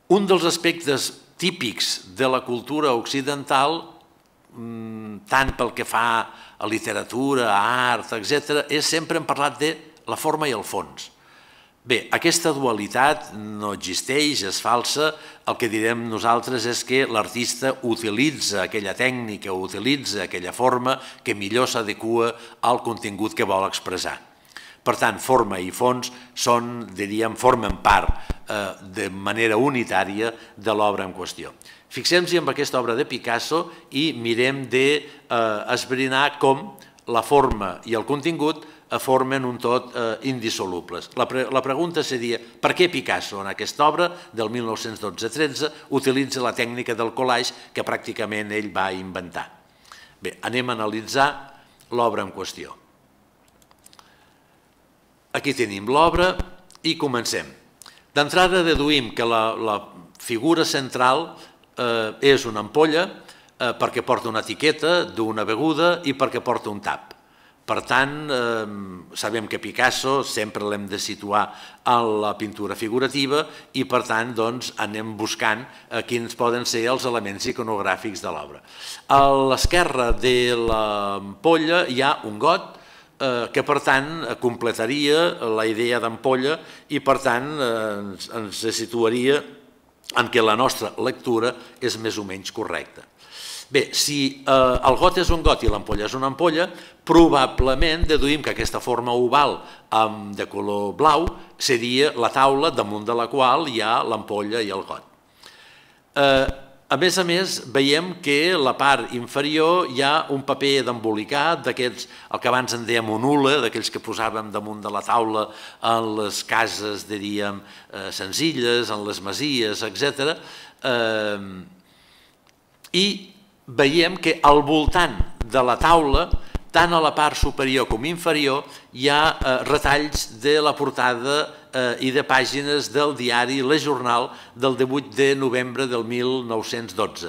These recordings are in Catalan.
Un dels aspectes típics de la cultura occidental, tant pel que fa a literatura, a art, etc., és sempre hem parlat de la forma i el fons. Bé, aquesta dualitat no existeix, és falsa. El que direm nosaltres és que l'artista utilitza aquella tècnica, utilitza aquella forma que millor s'adequa al contingut que vol expressar. Per tant, forma i fons són, diríem, formen part de manera unitària de l'obra en qüestió. Fixem-nos en aquesta obra de Picasso i mirem d'esbrinar com la forma i el contingut formen un tot indissolubles. La pregunta seria per què Picasso en aquesta obra del 1912-13 utilitza la tècnica del collage que pràcticament ell va inventar. Bé, anem a analitzar l'obra en qüestió. Aquí tenim l'obra i comencem. D'entrada deduïm que la figura central és una ampolla perquè porta una etiqueta d'una beguda i perquè porta un tap. Per tant, sabem que Picasso sempre l'hem de situar en la pintura figurativa i per tant anem buscant quins poden ser els elements iconogràfics de l'obra. A l'esquerra de l'ampolla hi ha un got que per tant completaria la idea d'ampolla i per tant ens situaria en què la nostra lectura és més o menys correcta. Bé, si el got és un got i l'ampolla és una ampolla, probablement deduïm que aquesta forma oval de color blau seria la taula damunt de la qual hi ha l'ampolla i el got. A més, veiem que a la part inferior hi ha un paper d'embolicat, d'aquests, el que abans en dèiem un hule, d'aquells que posàvem damunt de la taula en les cases, diríem, senzilles, en les masies, etc. I veiem que al voltant de la taula, tant a la part superior com inferior, hi ha retalls de la portada i de pàgines del diari Le Journal del 18 de novembre del 1912.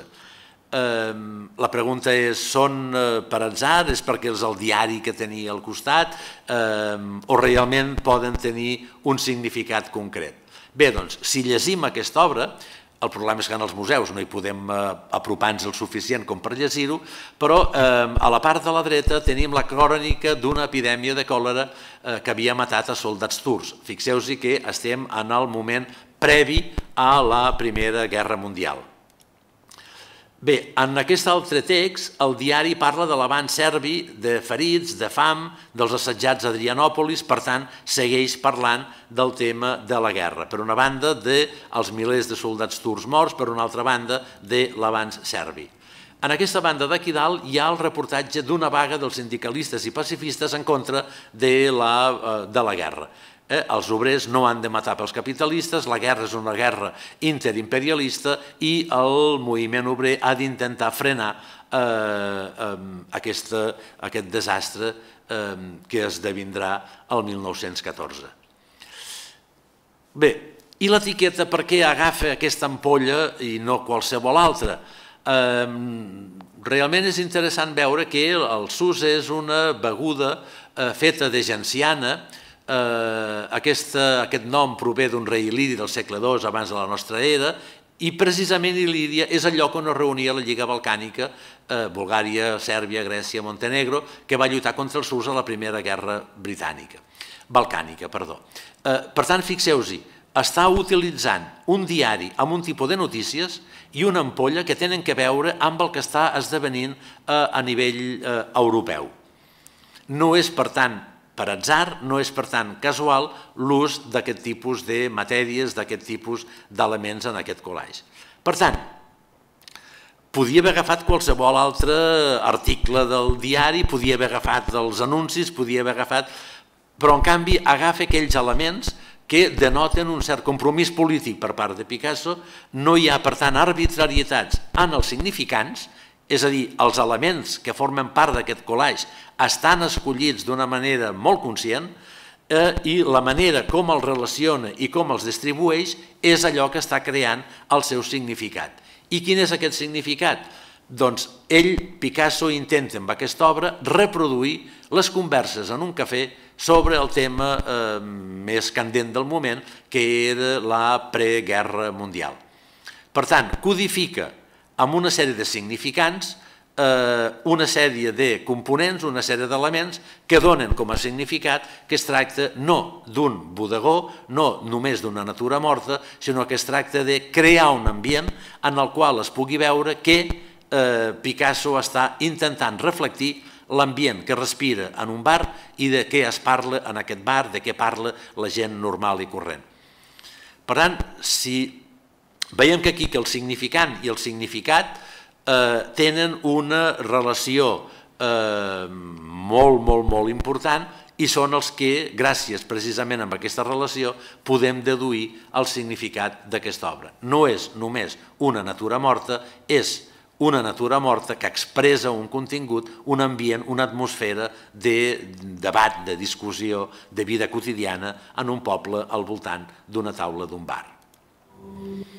La pregunta és, són per atzar, és perquè és el diari que tenia al costat o realment poden tenir un significat concret? Bé, doncs, si llegim aquesta obra, el problema és que en els museus no hi podem apropar-nos el suficient com per llegir-ho, però a la part de la dreta tenim la crònica d'una epidèmia de còlera que havia matat a soldats turcs. Fixeu-vos que estem en el moment previ a la Primera Guerra Mundial. Bé, en aquest altre text, el diari parla de l'avanç serbi, de ferits, de fam, dels assetjats a Adrianòpolis, per tant, segueix parlant del tema de la guerra. Per una banda, dels milers de soldats turcs morts, per una altra banda, de l'avanç serbi. En aquesta banda d'aquí dalt hi ha el reportatge d'una vaga dels sindicalistes i pacifistes en contra de la guerra. Els obrers no han de matar pels capitalistes, la guerra és una guerra interimperialista i el moviment obrer ha d'intentar frenar aquest desastre que esdevindrà el 1914. Bé, i l'etiqueta per què agafa aquesta ampolla i no qualsevol altra? Realment és interessant veure que el sus és una beguda feta de genciana. Aquest nom prové d'un rei il·liri del segle II abans de la nostra era i precisament Il·líria és el lloc on es reunia la Lliga Balcànica, Bulgària, Sèrbia, Grècia, Montenegro, que va lluitar contra els turcs a la Primera Guerra Balcànica. Per tant, fixeu-vos-hi, està utilitzant un diari amb un tipus de notícies i una ampolla que tenen que veure amb el que està esdevenint a nivell europeu. No és, per tant, per atzar, no és, per tant, casual l'ús d'aquest tipus de matèries, d'aquest tipus d'elements en aquest collage. Per tant, podia haver agafat qualsevol altre article del diari, podia haver agafat els anuncis, podia haver agafat... Però, en canvi, agafa aquells elements que denoten un cert compromís polític per part de Picasso. No hi ha, per tant, arbitrarietats en els significants, és a dir, els elements que formen part d'aquest collage estan escollits d'una manera molt conscient i la manera com els relaciona i com els distribueix és allò que està creant el seu significat. I quin és aquest significat? Doncs ell, Picasso, intenta amb aquesta obra reproduir les converses en un cafè sobre el tema més candent del moment, que era la preguerra mundial. Per tant, codifica amb una sèrie de significants una sèrie de components, una sèrie d'elements que donen com a significat que es tracta no d'un bodegó, no només d'una natura morta, sinó que es tracta de crear un ambient en el qual es pugui veure que Picasso està intentant reflectir l'ambient que respira en un bar i de què es parla en aquest bar, de què parla la gent normal i corrent. Per tant, si veiem que aquí que el significant i el significat tenen una relació molt important i són els que, gràcies precisament a aquesta relació, podem deduir el significat d'aquesta obra. No és només una natura morta, és una natura morta que expressa un contingut, un ambient, una atmosfera de debat, de discussió, de vida quotidiana en un poble al voltant d'una taula d'un bar.